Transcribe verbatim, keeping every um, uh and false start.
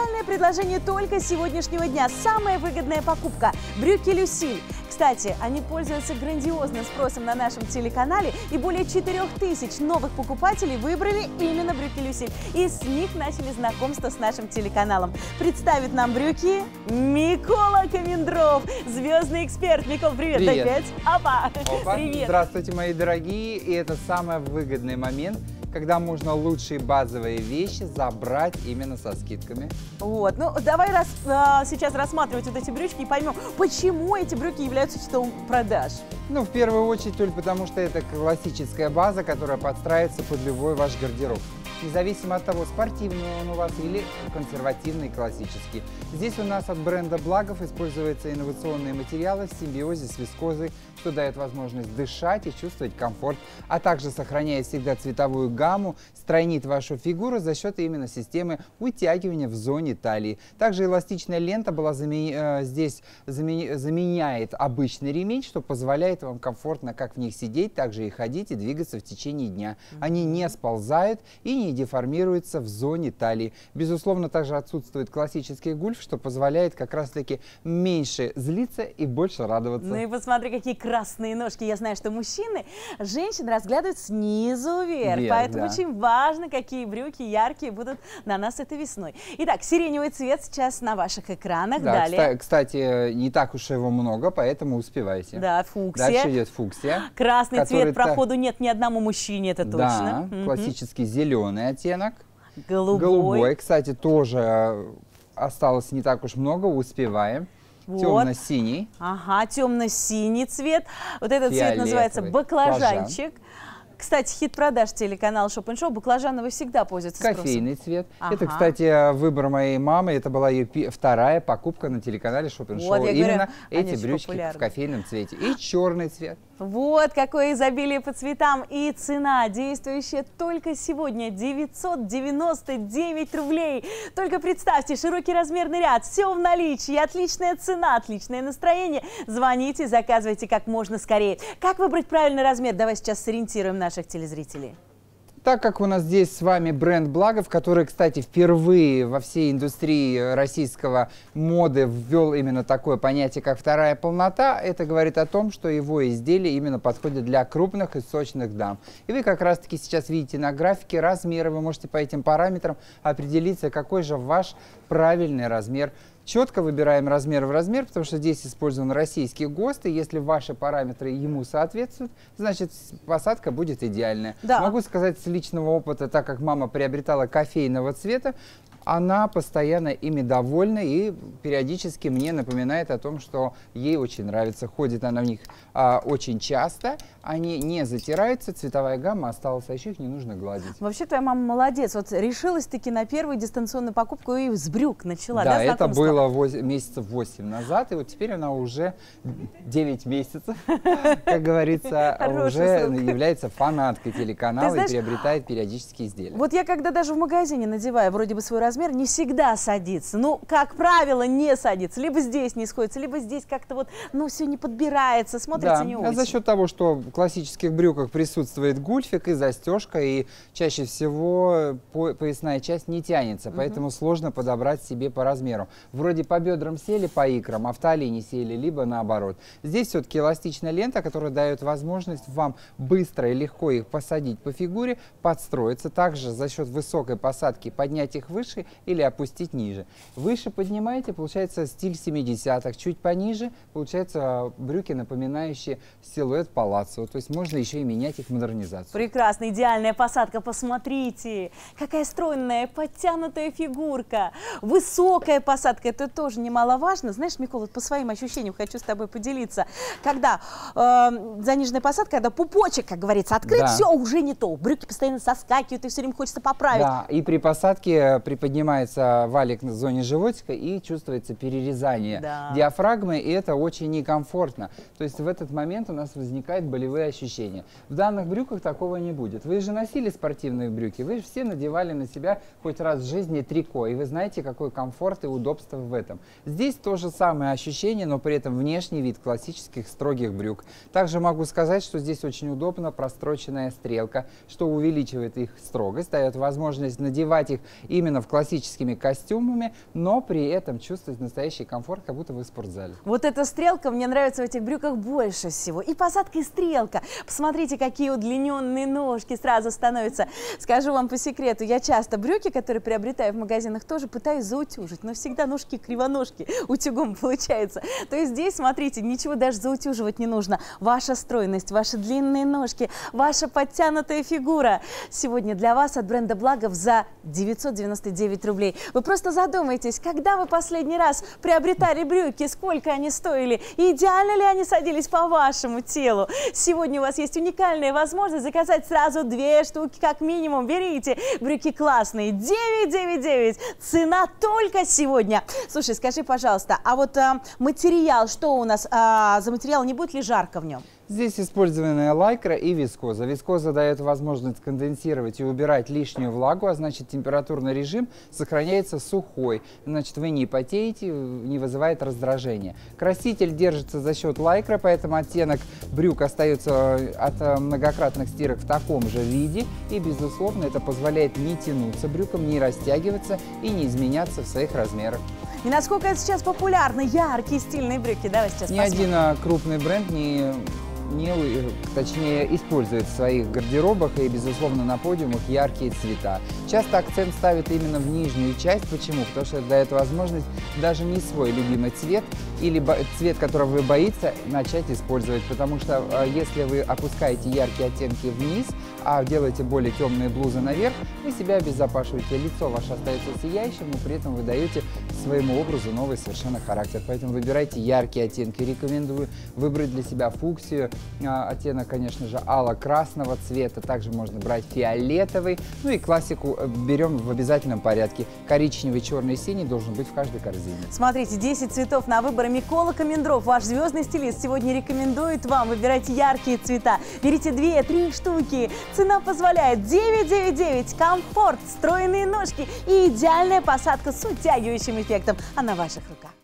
Специальное предложение только с сегодняшнего дня. Самая выгодная покупка – брюки «Люсиль». Кстати, они пользуются грандиозным спросом на нашем телеканале, и более четырёх тысяч новых покупателей выбрали именно брюки «Люсиль». И с них начали знакомство с нашим телеканалом. Представит нам брюки Микола Комендров, звездный эксперт. Микол, привет! Привет. Опять? Опа! Опа. Привет! Здравствуйте, мои дорогие! И это самый выгодный момент, когда можно лучшие базовые вещи забрать именно со скидками. Вот, ну давай раз, а, сейчас рассматривать вот эти брючки и поймем, почему эти брюки являются хитом продаж. Ну, в первую очередь, только потому что это классическая база, которая подстраивается под любой ваш гардероб. Независимо от того, спортивный он у вас или консервативный, классический. Здесь у нас от бренда Благов используются инновационные материалы в симбиозе с вискозой, что дает возможность дышать и чувствовать комфорт, а также сохраняет всегда цветовую гамму, стройнит вашу фигуру за счет именно системы утягивания в зоне талии. Также эластичная лента была замени... здесь замени... заменяет обычный ремень, что позволяет вам комфортно как в них сидеть, так же и ходить и двигаться в течение дня. Они не сползают и не деформируется в зоне талии. Безусловно, также отсутствует классический гульф, что позволяет как раз-таки меньше злиться и больше радоваться. Ну и посмотри, какие красные ножки. Я знаю, что мужчины женщин разглядывают снизу вверх, Вверх, поэтому да. очень важно, какие брюки яркие будут на нас этой весной. Итак, сиреневый цвет сейчас на ваших экранах. Да, Далее. кстати, не так уж его много, поэтому успевайте. Да, фуксия. Дальше идет фуксия. Красный цвет та... проходу нет ни одному мужчине, это точно. Да, угу. классический зеленый оттенок. Голубой. Голубой, кстати, тоже осталось не так уж много, успеваем. Вот. Темно-синий. Ага, темно-синий цвет. Вот этот Фиолетовый. цвет называется баклажанчик. Кстати, хит продаж телеканала Шоп энд Шоу. Баклажановый всегда пользуется спросом. Кофейный цвет. Ага. Это, кстати, выбор моей мамы. Это была ее вторая покупка на телеканале Шоп энд Шоу. Вот, Именно говорю, эти брючки популярны. В кофейном цвете. И черный цвет. Вот какое изобилие по цветам. И цена, действующая только сегодня, девятьсот девяносто девять рублей. Только представьте, широкий размерный ряд, все в наличии, отличная цена, отличное настроение. Звоните, заказывайте как можно скорее. Как выбрать правильный размер? Давай сейчас сориентируем наших телезрителей. Так как у нас здесь с вами бренд Благов, который, кстати, впервые во всей индустрии российского моды ввел именно такое понятие, как вторая полнота, это говорит о том, что его изделия именно подходят для крупных и сочных дам. И вы как раз-таки сейчас видите на графике размеры, вы можете по этим параметрам определиться, какой же ваш правильный размер. Четко выбираем размер в размер, потому что здесь использован российский ГОСТ, и если ваши параметры ему соответствуют, значит посадка будет идеальная. Да. Могу сказать с личного опыта, так как мама приобретала кофейного цвета, она постоянно ими довольна и периодически мне напоминает о том, что ей очень нравится. Ходит она в них а, очень часто, они не затираются, цветовая гамма осталась, а еще их не нужно гладить. Вообще твоя мама молодец. Вот решилась-таки на первую дистанционную покупку и с брюк начала. Да, Да, это было месяцев восемь назад, и вот теперь она уже девять месяцев, как говорится, уже является фанаткой телеканала и приобретает периодические изделия. Вот я когда даже в магазине надеваю вроде бы свой размер, размер не всегда садится. Ну, как правило, не садится. Либо здесь не сходится, либо здесь как-то вот, ну, все не подбирается, смотрится да, не а очень. За счет того, что в классических брюках присутствует гульфик и застежка, и чаще всего поясная часть не тянется, угу. Поэтому сложно подобрать себе по размеру. Вроде по бедрам сели, по икрам, а в талии не сели, либо наоборот. Здесь все-таки эластичная лента, которая дает возможность вам быстро и легко их посадить по фигуре, подстроиться. Также за счет высокой посадки поднять их выше или опустить ниже. Выше поднимаете, получается стиль семидесятых, чуть пониже получается брюки, напоминающие силуэт палаццо. То есть можно еще и менять их модернизацию. Прекрасно, идеальная посадка, посмотрите, какая стройная, подтянутая фигурка, высокая посадка, это тоже немаловажно. Знаешь, Микола, по своим ощущениям хочу с тобой поделиться. Когда э, заниженная посадка, когда пупочек, как говорится, открыт, да. Все уже не то, брюки постоянно соскакивают, и все время хочется поправить. Да, и при посадке приподнимается поднимается валик в зоне животика и чувствуется перерезание да. диафрагмы, и это очень некомфортно. То есть в этот момент у нас возникают болевые ощущения. В данных брюках такого не будет. Вы же носили спортивные брюки, вы же все надевали на себя хоть раз в жизни трико, и вы знаете, какой комфорт и удобство в этом. Здесь то же самое ощущение, но при этом внешний вид классических строгих брюк. Также могу сказать, что здесь очень удобно простроченная стрелка, что увеличивает их строгость, дает возможность надевать их именно в классических классическими костюмами, но при этом чувствовать настоящий комфорт, как будто вы в спортзале. Вот эта стрелка мне нравится в этих брюках больше всего. И посадка, и стрелка. Посмотрите, какие удлиненные ножки сразу становятся. Скажу вам по секрету, я часто брюки, которые приобретаю в магазинах, тоже пытаюсь заутюжить, но всегда ножки кривоножки утюгом получается. То есть здесь, смотрите, ничего даже заутюживать не нужно. Ваша стройность, ваши длинные ножки, ваша подтянутая фигура. Сегодня для вас от бренда Благов за девятьсот девяносто девять рублей. Вы просто задумайтесь, когда вы последний раз приобретали брюки, сколько они стоили, и идеально ли они садились по вашему телу. Сегодня у вас есть уникальная возможность заказать сразу две штуки как минимум. Берите, брюки классные, девять девять девять, цена только сегодня. Слушай, скажи, пожалуйста, а вот а, материал, что у нас а, за материал, не будет ли жарко в нем? Здесь использованная лайкра и вискоза. Вискоза дает возможность конденсировать и убирать лишнюю влагу, а значит температурный режим сохраняется сухой. Значит, вы не потеете, не вызывает раздражения. Краситель держится за счет лайкра, поэтому оттенок брюк остается от многократных стирок в таком же виде. И, безусловно, это позволяет не тянуться брюкам, не растягиваться и не изменяться в своих размерах. И насколько это сейчас популярно, яркие стильные брюки, да, вы сейчас Ни посмотрим. один крупный бренд не... Не, точнее, использует в своих гардеробах и, безусловно, на подиумах яркие цвета. Часто акцент ставит именно в нижнюю часть. Почему? Потому что это дает возможность даже не свой любимый цвет или цвет, которого вы боитесь, начать использовать. Потому что если вы опускаете яркие оттенки вниз, а делаете более темные блузы наверх, вы себя обезопасиваете. Лицо ваше остается сияющим, но при этом вы даете своему образу новый совершенно характер. Поэтому выбирайте яркие оттенки. Рекомендую выбрать для себя фуксию, оттенок, конечно же, ало-красного цвета. Также можно брать фиолетовый. Ну и классику берем в обязательном порядке. Коричневый, черный, синий должен быть в каждой корзине. Смотрите, десять цветов на выбор. Микола Комендров, ваш звездный стилист, сегодня рекомендует вам выбирать яркие цвета. Берите две-три штуки. Цена позволяет девять девять девять. Комфорт, стройные ножки и идеальная посадка с утягивающим эффектом. А на ваших руках.